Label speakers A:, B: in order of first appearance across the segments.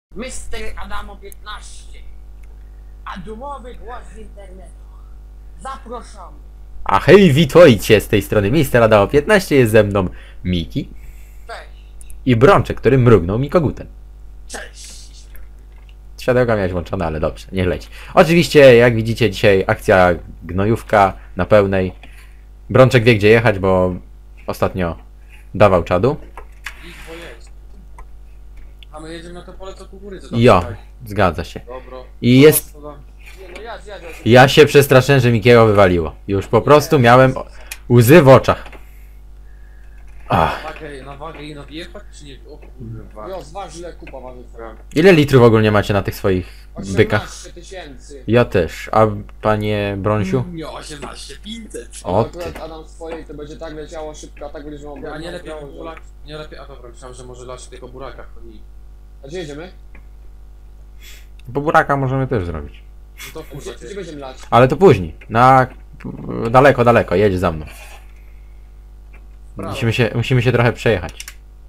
A: Mister Adamo 15. A dumowy głos z internetu. Zapraszamy.
B: A hej, witajcie, z tej strony Mister Adamo 15, jest ze mną Miki
A: Cześć.
B: i Brączek, który mrugnął mi kogutem.
A: Cześć.
B: Światełka miałeś włączone, ale dobrze, niech leci. Oczywiście, jak widzicie, dzisiaj akcja gnojówka na pełnej. Brączek wie, gdzie jechać, bo ostatnio dawał czadu.
C: Bo jest. A my jedziemy na to pole co kukurydzy.
B: Jo, zgadza się.
C: Dobra.
B: I jest...
C: No,
A: Nie no ja.
B: Ja się przestraszyłem, że Mikiego wywaliło. Już po prostu miałem łzy w oczach. Ach.
C: na wagę i na wjechać, czy nie? O kurwa.
A: Jo, zważ ile kupa waży twoja.
B: Ile litrów ogólnie macie na tych swoich bykach?
A: 18 000.
B: Ja też. A panie Brąsiu?
C: Miał 18 500.
B: O
A: No
B: ty.
A: akurat Adam swojej to będzie tak leciało szybko, a tak będziesz miał...
C: A nie lepiej burak? Nie lepiej, a dobra, myślałem, że może lać tylko burakach chodzi.
A: A gdzie jedziemy?
B: Po buraka możemy też zrobić.
C: No to kurwa
A: Gdzie
C: cię.
A: będziemy lać?
B: Ale to później. Na... Daleko, jedź za mną.
C: Brawo.
B: Musimy się trochę przejechać.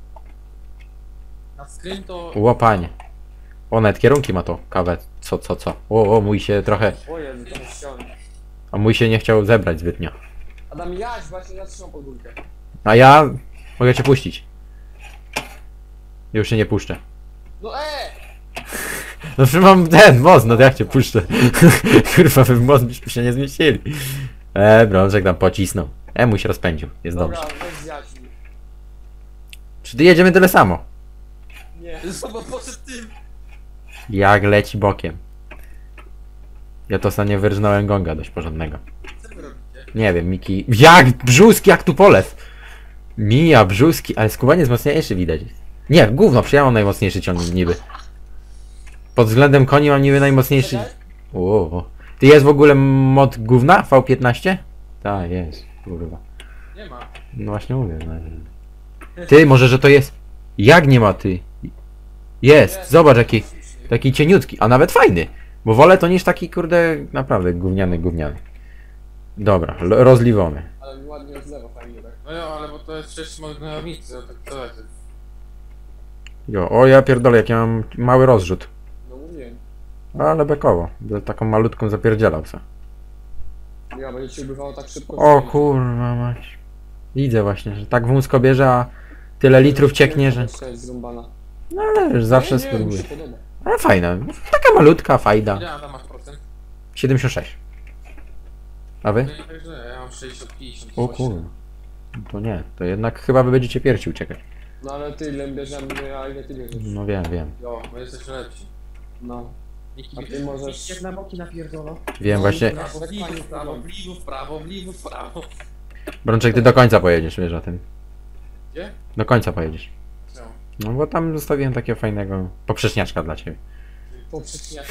C: Na skryn to...
B: Łopanie. O, nawet kierunki ma to kawę. Co? O, mój się trochę...
A: O Jezu, to jest ściąg.
B: A mój się nie chciał zebrać zbytnio.
A: Adam jaś, właśnie ja trzymam pod górkę.
B: A ja... Mogę cię puścić. Już się nie puszczę.
A: No
B: No przecież mam ten most, no to jak cię puszczę? Kurwa, wy w most byśmy się nie zmieścili. Brączek tam pocisnął. Mój się rozpędził. Jest
A: Dobra,
B: dobrze.
A: weź zjadź mi.
B: Czy ty jedziemy tyle samo?
A: Nie.
C: Zobacz poszedł tym.
B: Jak leci bokiem. Ja to ostatnio wyrżnąłem gonga dość porządnego.
C: Co wy robicie?
B: Nie wiem, Miki... Jak brzuski, jak tu polew! Mija, brzuski, ale skubaniec mocniejszy widać. Nie, gówno, ja mam najmocniejszy ciągnik niby. Pod względem koni mam niby najmocniejszy...
A: Czekaj.
B: O. Ty jest w ogóle mod gówna? V15? Tak, jest, kurwa.
C: Nie ma.
B: No właśnie mówię. No. Ty, może że to jest... Jak nie ma ty? Jest, zobacz jaki... Taki cieniutki, a nawet fajny. Bo wolę to niż taki, kurde, naprawdę gówniany. Dobra, rozliwony.
A: Ale mi ładnie rozlewa fajnie, tak?
C: No jo, ale bo to jest przecież moje gnojownicy, no tak to jest.
B: Jo, o ja pierdolę, jak ja mam mały rozrzut.
A: No mówię.
B: Ale bekowo, za taką malutką zapierdzielał se.
A: Ja będzie ci ubywało tak szybko.
B: O kurwa mać. Widzę właśnie, że tak wąsko bierze, a tyle litrów cieknie, że...
A: To jest zrąbana.
B: No ale już zawsze
A: Nie, mi
B: spróbuję.
A: się podoba.
B: Ale fajna, taka malutka, fajda.
C: Ile tam masz procent?
B: 76. A wy?
C: No także ja mam 60, 50.
B: O kurwa. To nie, to jednak chyba wy będziecie pierwsi uciekać.
A: No ale ty ile bierzemy, a ile ty bierzesz?
B: No wiem.
C: Jo, my jesteśmy lepsi.
A: No.
C: Niki
A: A ty możesz...
C: Jak na boki napierdolą.
B: Wiem właśnie.
C: Prawo, w lewo, w prawo, w lewo, w prawo, w lewo, w prawo.
B: Brączek, ty do końca pojedziesz, wiesz o tym.
C: Gdzie?
B: Do końca pojedziesz.
C: Co?
B: No bo tam zostawiłem takiego fajnego poprzeczniaczka dla ciebie.
A: Poprzeczniak.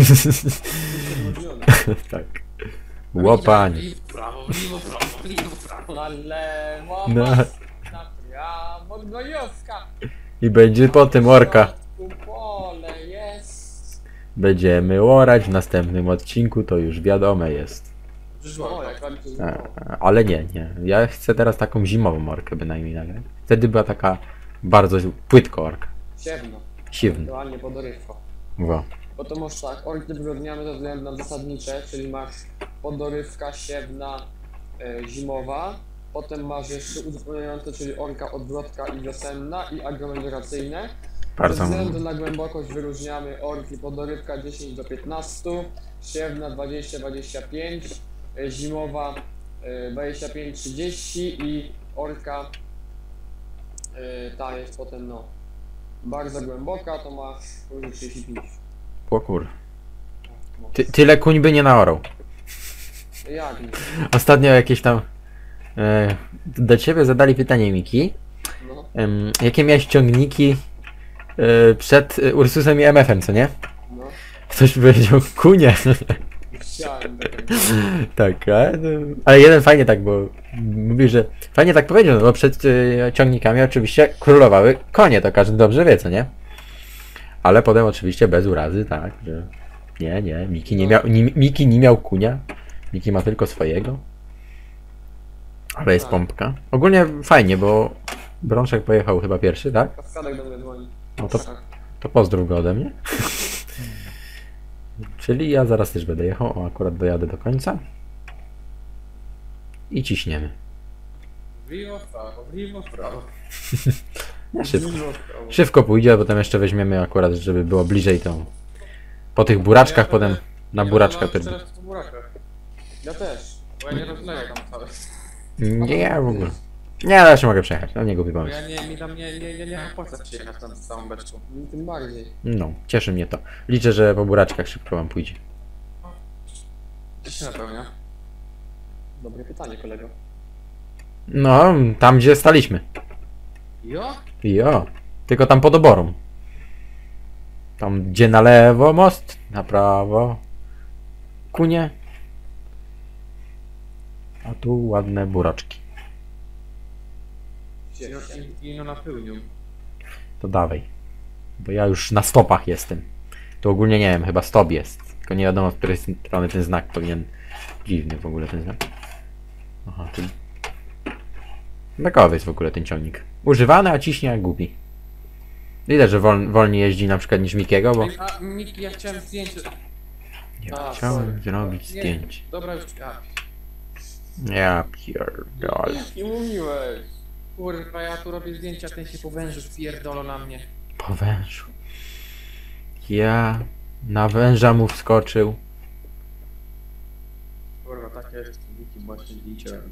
B: Tak. Łopanie.
C: W prawo, w lewo, w prawo, w lewo, w prawo.
A: Na lewo,
B: No.
A: na prawo, gnojowska.
B: I będzie potem orka.
A: Tu pole jest.
B: Będziemy orać w następnym odcinku, to już wiadome jest.
C: Przecież
A: O,
C: ładnie.
A: jak ładnie to
B: A,
A: zrobiło.
B: ale nie. Ja chcę teraz taką zimową orkę bynajmniej nagrać. Wtedy była taka bardzo płytka orka.
A: Siewno.
B: Siwna.
A: Aktualnie podorywko.
B: Wow.
A: Bo to masz tak, orki wyrodniamy ze względu na zasadnicze, czyli masz podorywka, siewna, zimowa. Potem masz jeszcze uzupełniające, czyli orka, odwrotka i wiosenna i agromelioracyjne.
B: Bardzo.
A: Ze względu na głębokość wyróżniamy orki podorywka 10 do 15, siewna 20-25, zimowa 25-30 i orka ta jest potem no bardzo głęboka, to masz powyżej 35.
B: O kur... Tyle kuń by nie naorał.
A: Jak nie?
B: Ostatnio jakieś tam... do ciebie zadali pytanie, Miki.
A: No,
B: Jakie miałeś ciągniki przed Ursusem i MF-em, co nie?
A: no,
B: Ktoś powiedział kunie.
A: chciałem
B: Tak, ale jeden fajnie tak, bo mówi, że fajnie tak powiedział, no bo przed ciągnikami oczywiście królowały konie, to każdy dobrze wie, co nie? Ale potem oczywiście bez urazy, tak, że nie, Miki nie miał kunia, Miki ma tylko swojego. Ale jest
A: Tak.
B: pompka. Ogólnie fajnie, bo Brączek pojechał chyba pierwszy, tak?
A: Kaskadek do mnie dzwoni.
B: No to To pozdrów go ode mnie. Czyli ja zaraz też będę jechał. O, akurat dojadę do końca. I ciśniemy.
C: W lewo, w prawo.
B: Nie, szybko pójdzie, a potem jeszcze weźmiemy akurat, żeby było bliżej tą. Po tych buraczkach, potem na buraczkach.
C: Teraz po burakach.
A: Ja też.
C: Bo ja nie rozleję tam wcale.
B: Nie, w ogóle. Nie, ale jeszcze mogę przejechać. No nie głupi
C: Bo
B: pomysł.
C: ja nie, mi tam nie opłaca przyjechać tam z całą beczką.
A: Tym bardziej.
B: No, cieszy mnie to. Liczę, że po buraczkach szybko wam pójdzie.
C: Gdzie się napełnia?
A: Dobre pytanie, kolego.
B: No, tam gdzie staliśmy.
C: Jo?
B: Jo, tylko tam pod oborą. Tam gdzie na lewo most, na prawo kunie. A tu ładne buraczki.
C: I no napełnił.
B: To dawaj. Bo ja już na stopach jestem. To ogólnie nie wiem, chyba stop jest. Tylko nie wiadomo, z której strony ten znak powinien... Dziwny w ogóle ten znak. Aha, czyli... Bekowy jest w ogóle ten ciągnik. Używany, a ciśnie jak głupi. Widać, że wolniej jeździ na przykład niż Mikiego, bo...
C: A Miki, ja chciałem zdjęcie.
B: Ja
C: A,
B: chciałem
C: sorry.
B: zrobić
C: Nie.
B: zdjęcie.
C: Dobra, już.
B: Ja pierdolę.
A: Nie mówiłeś.
C: Kurwa, ja tu robię zdjęcia, ten się po wężu pierdolą na mnie.
B: Po wężu. Ja na węża mu wskoczył.
C: Kurwa, takie jest Miki właśnie zdjęcie robi.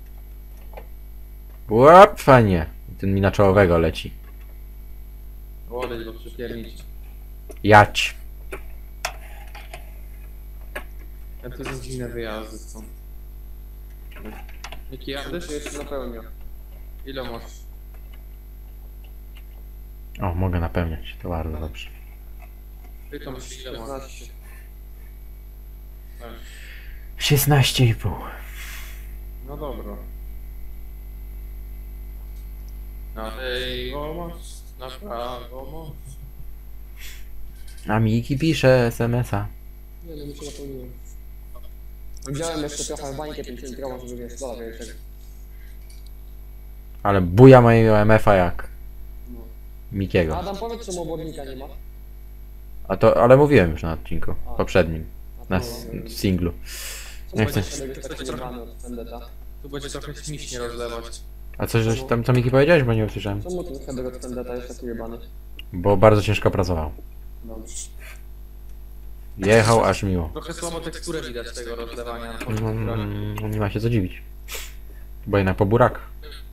B: Łap, fajnie. Ten mi na czołowego leci.
C: Odejdź go przypiernić.
B: Jać.
C: Ja to są dziwne wyjazdy stąd. Miki, jadysz?
A: Się jeszcze napełnia.
C: Ile masz?
B: O, mogę napełniać. To bardzo dobrze.
C: Ty to masz ile masz?
A: 16.
C: Tak.
B: 16,5.
C: No dobra. Na lewo most, na prawo most.
B: A Miki pisze SMS-a.
A: Nie no, mi się napełniło. Wziąłem jeszcze trochę bańkę 50 gramów, żeby wiesz, dobra, jeszcze.
B: Ale buja mojego MF-a jak
A: No.
B: Mikiego.
A: Adam, powiedz, czemu obodnika nie ma?
B: A to, ale mówiłem już na odcinku poprzednim.
A: A
B: Na
A: to,
B: singlu.
A: co
B: nie
A: będzie
B: chcę.
A: tego jest taki jebany od Vendetta?
C: Tu będzie trochę śmiesznie rozlewać.
B: A coś żeś tam, co Miki powiedziałeś? Bo nie usłyszałem.
A: Czemu ten header od Vendetta jest taki jebany?
B: Bo bardzo ciężko pracował.
A: Dobrze.
B: Jechał aż miło.
C: Trochę słabo teksturę widać tego rozlewania.
B: Nie ma się co dziwić. Bo jednak po burakach.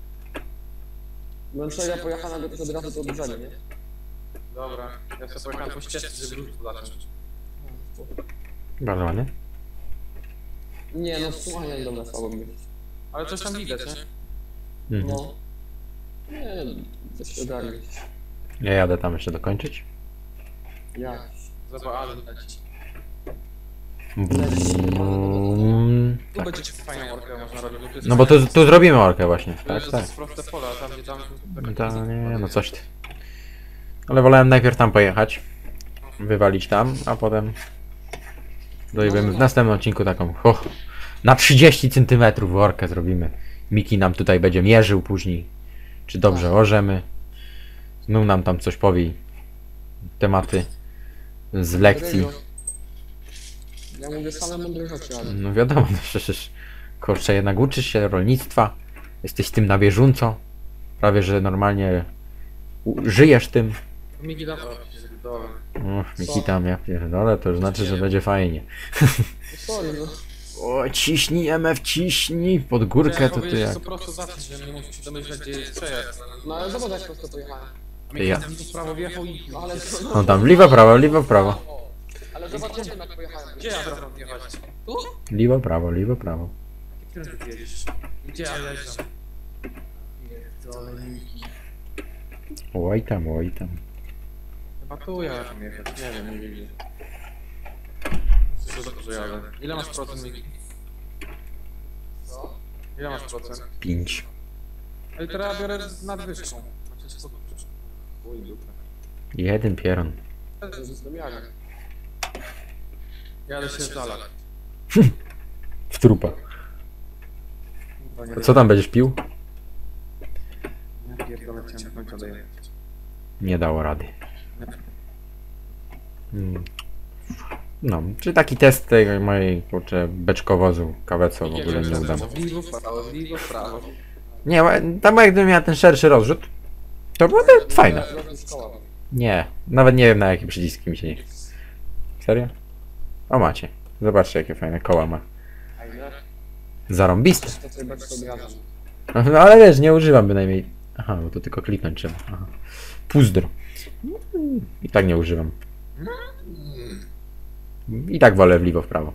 A: No co, ja pojechałem go też od razu do brzegu, nie?
C: Dobra, ja sobie pojechałem po ścieżce, żeby lód zacząć.
B: Bardzo ładnie.
A: Nie no, słuchaj, dobra, słabo mi.
C: Ale coś tam widać, nie?
B: Mhm.
A: No. Nie, coś się ogarnić.
B: Ja jadę tam jeszcze dokończyć.
A: Jak?
C: Zobacz, ale leci. Tu
B: Tak.
C: będzie fajną orkę można robić. Bo
B: No bo tu zrobimy orkę właśnie.
C: To
B: Tak,
C: jest
B: tak.
C: proste pola, tam gdzie tam...
B: No to nie, no coś ty. Ale wolałem najpierw tam pojechać. Wywalić tam, a potem dojdziemy w następnym odcinku taką na 30 cm workę zrobimy. Miki nam tutaj będzie mierzył później. Czy dobrze orzemy. Znów nam tam coś powie. Tematy z lekcji.
A: Ja mówię same mądre rzeczy, ale...
B: No wiadomo, no przecież kurczę, jednak uczysz się rolnictwa. Jesteś tym na bieżąco. Prawie, że normalnie żyjesz tym.
C: Migi dawaj się zbudował.
B: Miki tam, ja pierdolę, to już znaczy, że będzie fajnie.
A: Sorry, no.
B: O, ciśnij MF, ciśnij pod górkę, to ty jak...
C: po prostu zacząć, że nie musisz się domyślać, gdzie jest przejazd.
A: No ale zobacz jak prosto pojechałem.
C: Migi
B: Ja.
C: tu w prawo wjechał i...
A: No ale...
B: No tam w lewo, prawo, lewo, prawo.
A: Ale zobaczymy jak pojechałem.
C: Gdzie ja teraz mam wjechać? Tu?
B: Lewo, prawo, lewo, prawo.
C: Którym ty jedziesz? Gdzie ja leżę? Pierdolę Migi.
B: Oj tam, oj tam.
C: Chyba tu ja mam jechać, nie wiem, nie wiem gdzie. Myślę, że dobrze jadę. Ile masz procent, Migi?
A: Co?
C: Ile masz procent?
B: 5.
C: No i teraz ja biorę z nadwyżką. Znaczy z podwyżką. Uj, dupę.
B: 1 pieron.
A: To jest do miary.
C: Jadę się zdalać.
B: W trupa. A co tam będziesz pił?
C: Ja pierdolę, chciałem do końca dojechać.
B: Nie dało rady. No, czy taki test tej mojej, kurczę, beczkowozu kaweco w ogóle nie udano.
C: W lewo, w prawo, w lewo, w prawo.
B: Nie, tam jakbym miał ten szerszy rozrzut, to byłoby fajne.
A: Szkoła.
B: Nie, nawet nie wiem na jakie przyciski mi się nie... Serio? O macie. Zobaczcie jakie fajne koła ma.
A: Fajne.
B: Zarąbiste.
A: To sobie bardzo obrażam.
B: No ale wiesz, nie używam bynajmniej. Aha, bo to tylko kliknąć trzeba. Aha. Puzdro. I tak nie używam. I tak wolę w lewo, w prawo.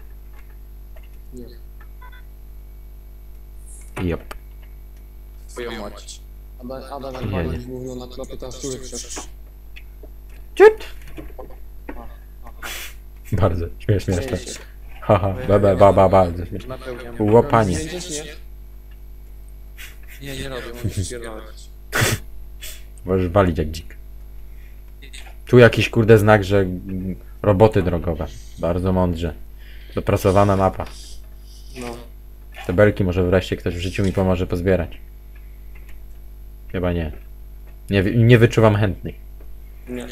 B: Jop.
C: Twoją mać.
A: Adam jak pani mówił na klopy, to szczury przeszł.
B: Ciut! Bardzo śmiesznie jeszcze. Haha, bardzo śmieszne.
C: Napełniam.
B: Łopanie.
A: Zdjęcie, nie?
C: Nie robię, musisz pierdolać.
B: Możesz walić jak dzik. Tu jakiś kurde znak, że roboty drogowe. Bardzo mądrze. Dopracowana mapa.
A: No.
B: Te belki może wreszcie ktoś w życiu mi pomoże pozbierać. Chyba nie. Nie wyczuwam chętnych.
A: Nie.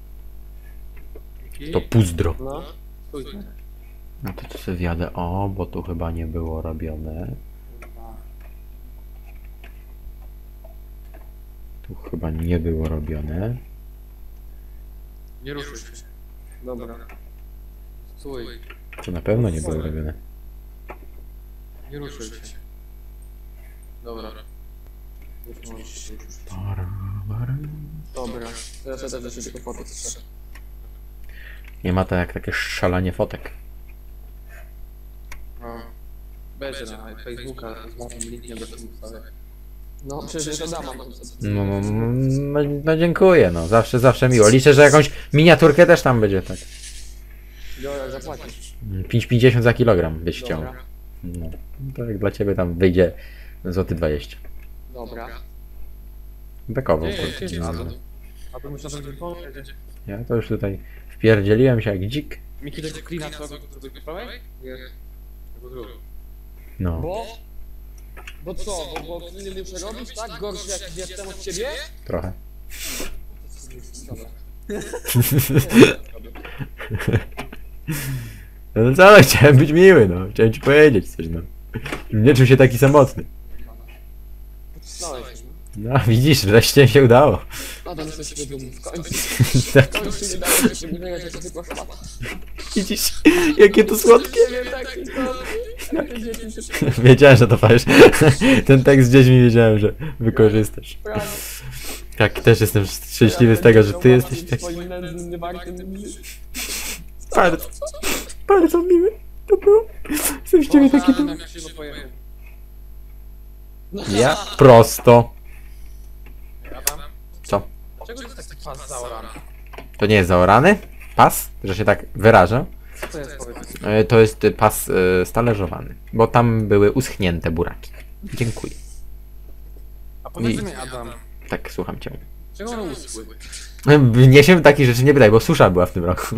B: To puzdro.
A: No.
C: Stój.
B: No to tu sobie wjadę. O, bo tu chyba nie było robione. Tu chyba nie było robione.
C: Nie ruszysz się.
A: Dobra.
C: Stój.
B: To na pewno nie było robione.
C: Nie ruszysz się. Dobra. Już możesz się ruszyć.
A: Dobra. Teraz ja też jeszcze tylko fotek chcę.
B: Nie ma to jak takie szalanie fotek.
C: No. Będzie na Facebooka z moim linkiem do tego wstawię.
A: No przecież to dam.
B: No dziękuję, no. Zawsze miło. Liczę, że jakąś miniaturkę też tam będzie, tak.
A: Dobra, zapłacisz.
B: 5,50 za kilogram byś chciał.
A: Dobra.
B: No. To jak dla ciebie tam wyjdzie złoty 20.
A: Dobra.
B: Bekowo.
C: Nie,
B: No.
C: a to muszę na drugim powiedzieć.
B: Ja to już tutaj wpierdzieliłem się jak dzik.
C: Miki tego klina twojego do drugiej prawej? Nie. Tego drugiego.
B: No.
A: Bo co? Bo nie muszę robić, tak? Gorszy jak jestem od ciebie?
B: Trochę.
A: Dobra.
B: No co, ale chciałem być miły, no. Chciałem ci powiedzieć coś, no. Nie czuł się taki samotny.
A: Pocisnąłeś,
B: No, widzisz, wreszcie się udało.
A: Adam jesteś dumny w końcu. W końcu nie dało się przypominać, że to zwykła szmata.
B: Widzisz, jakie to słodkie.
A: Nie wiem, tak i to... Jak te dzieci się
B: Wiedziałem, że to powiesz. Ten tekst z dziećmi wiedziałem, że wykorzystasz.
A: prawie.
B: Tak, też jestem szczęśliwy z tego, że ty jesteś taki
A: Twoim nędznym, niewartym...
B: bardzo, bardzo miły. To było. Jestem z ciebie taki
C: Ale
B: dumny.
C: na krzywo pojechał.
B: Ja prosto.
C: Ja tam.
B: Co?
C: Dlaczego jest taki pas zaorany?
B: To nie jest zaorany pas, że się tak wyrażę.
C: Co to jest, powiedz?
B: To jest pas stależowany, bo tam były uschnięte buraki. Dziękuję.
C: A powiedz mi, Adam,
B: Tak, słucham cię.
C: czego one uschły?
B: Mnie się takich rzeczy nie pytaj, bo susza była w tym roku.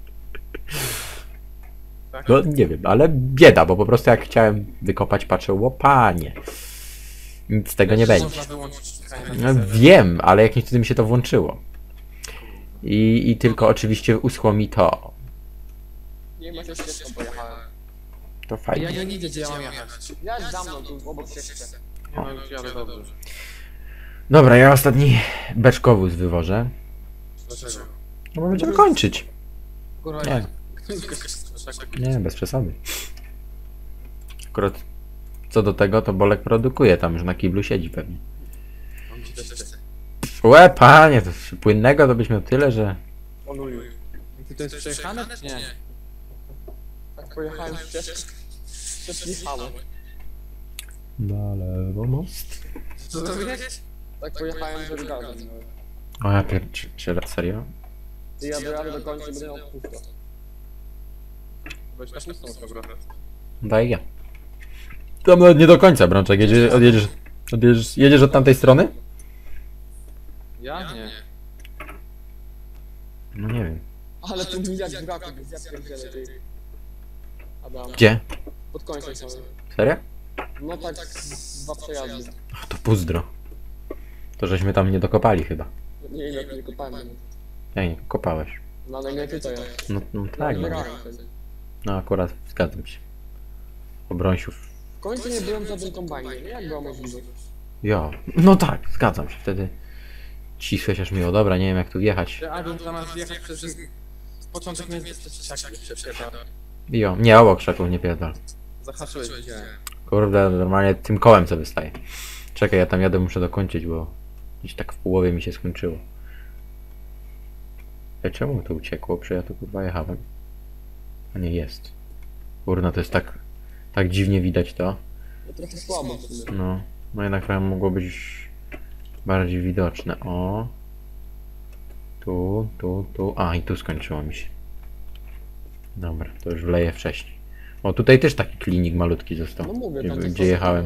C: Tak?
B: No nie wiem, ale bieda, bo po prostu jak chciałem wykopać, patrzę, łopanie. Nic z tego nie będzie.
C: Można wyłączyć czekanie na
B: No,
C: serwer.
B: wiem, ale jakimś cudem mi się to włączyło. I tylko oczywiście uschło mi to.
A: Nie ma się ścieżką pojechałem.
B: To
C: Ja
B: fajnie.
C: nie widzę, gdzie ja mam jechać.
A: Ja za mną, tu obok ścieżki.
C: Nie no, już jadę dobrze.
B: Dobra, ja ostatni beczkowóz wywożę.
C: Dlaczego?
B: No bo będziemy kończyć.
C: Kurwa,
B: Nie. Nie, bez przesady. Akurat co do tego, to Bolek produkuje, tam już na kiblu siedzi pewnie.
C: Mam ci też chce.
B: Łe, panie, to płynnego to byś miał tyle, że...
A: Oluj.
C: Ty to jest przejechane? Nie.
A: Tak pojechałem ścieżkę. Przejechałem.
B: Na lewo most.
C: Co to jest?
A: Tak pojechałem, że gazem.
B: O, ja pierdzielę, serio?
A: I ja dojadę do końca, będę miał pusto.
C: Weź na pustą dobra.
B: Daj ja. Tam nawet nie do końca, Brączek, jedziesz od tamtej strony?
C: Ja? Nie.
B: No nie wiem.
A: Ale tu mi jak braku, więc ja pierdzielę ty. Adam,
B: Gdzie?
A: pod końcem są.
B: Serio?
A: No tak, z dwa przejazdy.
B: Ach, to puzdro. To żeśmy tam nie dokopali chyba.
A: Nie wiem, jak nie kopałem.
B: Ja nie, kopałeś.
A: No ale nie tutaj jest.
B: No tak, no. No akurat zgadzam się. Obrąsiów.
A: W końcu nie byłem w żadnym kombajnie, nie? Jak była możliwość?
B: Ja. No tak, zgadzam się. Wtedy cisłeś aż miło. Dobra, nie wiem jak tu wjechać.
C: Ja bym zamiast jechać przez początek mnie przepierdał.
B: Jo, nie, obok krzaków nie pierdol.
C: Zahaczyłeś, widziałem.
B: Kurde, normalnie tym kołem co wystaje. Czekaj, ja tam jadę, muszę dokończyć, bo gdzieś tak w połowie mi się skończyło. Czemu to uciekło? Przecież ja tu kurwa jechałem. A nie, jest. Kurna, to jest tak dziwnie widać to.
A: No trochę słabo w sumie.
B: No jednak trochę mogło być bardziej widoczne. O. Tu. A, i tu skończyło mi się. Dobra, to już wleję wcześniej. O, tutaj też taki klinik malutki został.
A: No mówię,
B: gdzie,
A: tam
B: gdzie jechałem.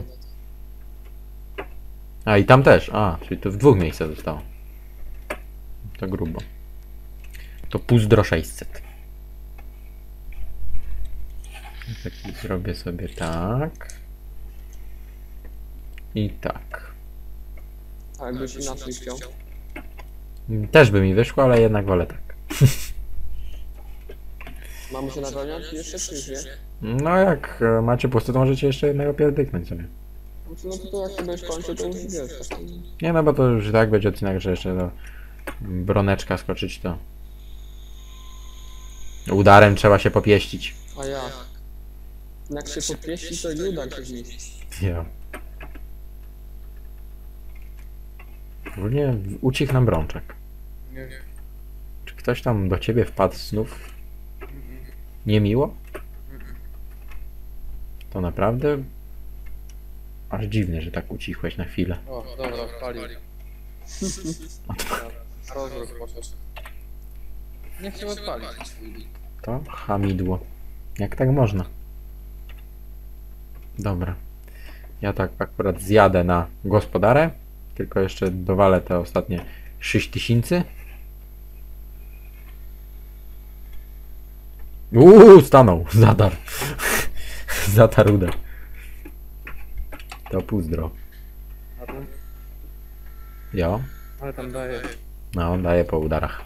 B: A, i tam też. A, czyli to w dwóch miejscach zostało. To grubo. To Puzdro 600. Taki zrobię sobie tak. I tak.
A: A jakbyś inaczej chciał?
B: Też by mi wyszło, ale jednak wolę tak.
A: Mamy się napełniać jeszcze czy już nie?
B: No jak macie puste, to możecie jeszcze jednego pierdyknąć sobie.
A: No to jak będziesz kończył, to już wiesz. Tak.
B: Nie no, bo to już i tak będzie odcinek, że jeszcze do broneczka skoczyć to... Udarem trzeba się popieścić.
A: A ja. Jak się popieści, to i udar się zmieści.
B: Ja. Ogólnie ucichł nam brączek.
C: Nie wiem.
B: Czy ktoś tam do ciebie wpadł znów? Niemiło? To naprawdę... Aż dziwne, że tak ucichłeś na chwilę.
C: O, dobra, wpalił. Rozruch poszedł. Nie chciał odpalić.
B: To hamidło. Jak tak można? Dobra. Ja tak akurat zjadę na gospodarę. Tylko jeszcze dowalę te ostatnie 6000. Stanął! Zadarł. Zatarł uda. To Puzdro. Jo.
C: Ale tam daje.
B: No, daje po udarach.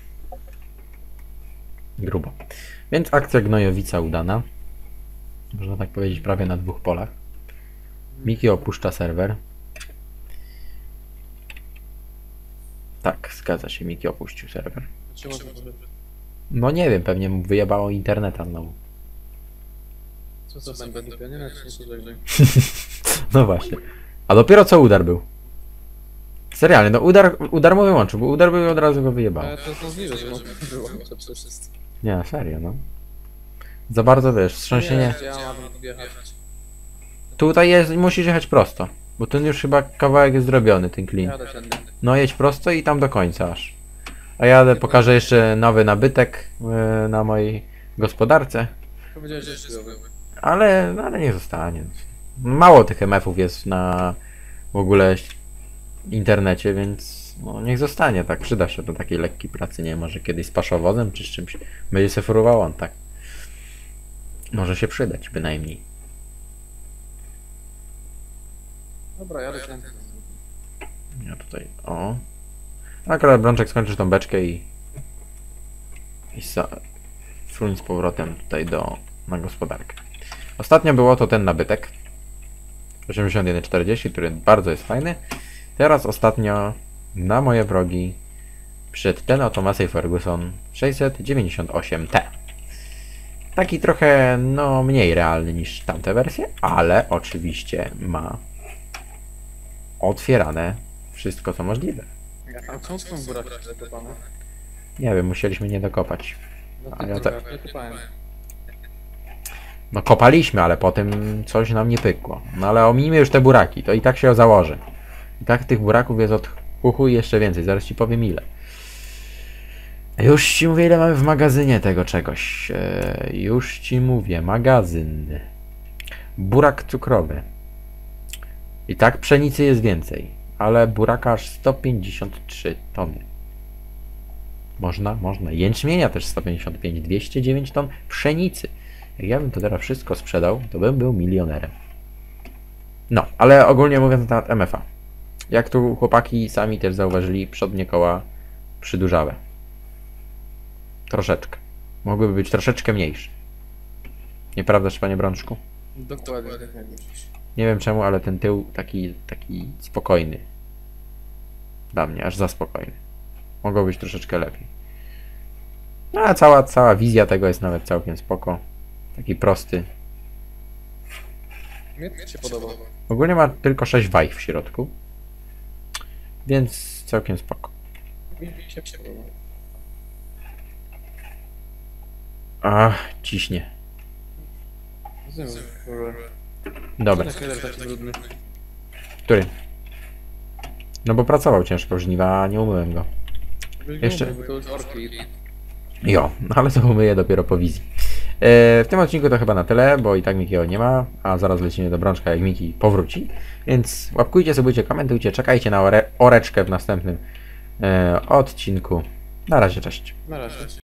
B: Grubo. Więc akcja gnojowica udana. Można tak powiedzieć prawie na 2 polach. Miki opuszcza serwer. Tak, zgadza się, Miki opuścił serwer.
C: Czemu to
B: No nie wiem, pewnie mu wyjebało interneta znowu.
C: Co będę dupia? Nie wiem,
B: No właśnie. A dopiero co udar był. Serialnie, no udar mu wyłączył, bo udar był i od razu go wyjebało.
C: Ale to jest możliwe, że było to przede wszystkim.
B: Nie, serio, no. Za bardzo wiesz, wstrząsienie.
C: Ja mam wjechać.
B: Tutaj jest, musisz jechać prosto. Bo ten już chyba kawałek jest zrobiony, ten klin.
C: Jadę tędy.
B: No jedź prosto i tam do końca aż. A jadę, pokażę jeszcze nowy nabytek na mojej gospodarce.
C: Powiedziałeś, że jest chujowy.
B: Ale nie zostanie. Mało tych MF-ów jest na w ogóle internecie, więc no, niech zostanie, tak przyda się do takiej lekkiej pracy, nie może kiedyś z paszowozem czy z czymś będzie se furował on, tak. Może się przydać bynajmniej.
C: Dobra, jadę tędy.
B: Ja tutaj, o. Akurat Brączek skończy tą beczkę i fruń z powrotem tutaj na gospodarkę. Ostatnio było to ten nabytek 8140, który bardzo jest fajny. Teraz ostatnio na moje wrogi przyszedł ten oto Massey Ferguson 698T. Taki trochę, no, mniej realny niż tamte wersje, ale oczywiście ma otwierane wszystko co możliwe.
C: A co z tą burakiem zakopane?
B: Nie wiem, musieliśmy nie dokopać.
C: No
B: A ja
C: tak. Ja kopałem.
B: No kopaliśmy, ale potem coś nam nie pykło. No ale ominijmy już te buraki, to i tak się założy. I tak tych buraków jest od chuchu i jeszcze więcej, zaraz ci powiem ile. Już ci mówię ile mamy w magazynie tego czegoś. Już ci mówię, magazyn. Burak cukrowy. I tak pszenicy jest więcej, ale buraka aż 153 tony. Można. Jęczmienia też 155, 209 ton pszenicy. Jak ja bym to teraz wszystko sprzedał, to bym był milionerem. No, ale ogólnie mówiąc na temat MF-a. Jak tu chłopaki sami też zauważyli, przodnie koła przydłużałe. Troszeczkę. Mogłyby być troszeczkę mniejsze. Nieprawdaż, panie Brączku?
C: Dokładnie, tak jak myślisz.
B: Nie wiem czemu, ale ten tył taki spokojny. Dla mnie, aż za spokojny. Mogło być troszeczkę lepiej. No a cała wizja tego jest nawet całkiem spoko. Taki prosty.
C: Mnie się podoba.
B: Ogólnie ma tylko 6 wajch w środku. Więc całkiem spoko.
C: Mi się podoba.
B: Ach, ciśnie. Dobra,
C: Ten header taki brudny.
B: który? No bo pracował ciężko w żniwa, a nie umyłem go. Jeszcze-
C: Bo to już orki.
B: Jo, no ale to umyję dopiero po wizji. W tym odcinku to chyba na tyle, bo i tak Mikiego nie ma, a zaraz lecimy do Brączka, jak Miki powróci. Więc łapkujcie, subujcie, komentujcie, czekajcie na oreczkę w następnym odcinku. Na razie, cześć.
C: Na razie.